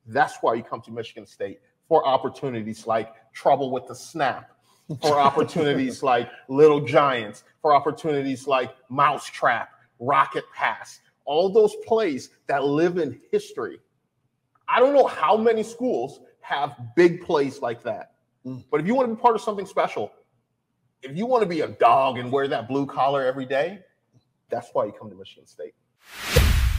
That's why you come to Michigan State, for opportunities like trouble with the snap, for opportunities like Little Giants, for opportunities like Mousetrap, Rocket Pass, all those plays that live in history. I don't know how many schools have big plays like that. But if you want to be part of something special, if you want to be a dog and wear that blue collar every day, that's why you come to Michigan State.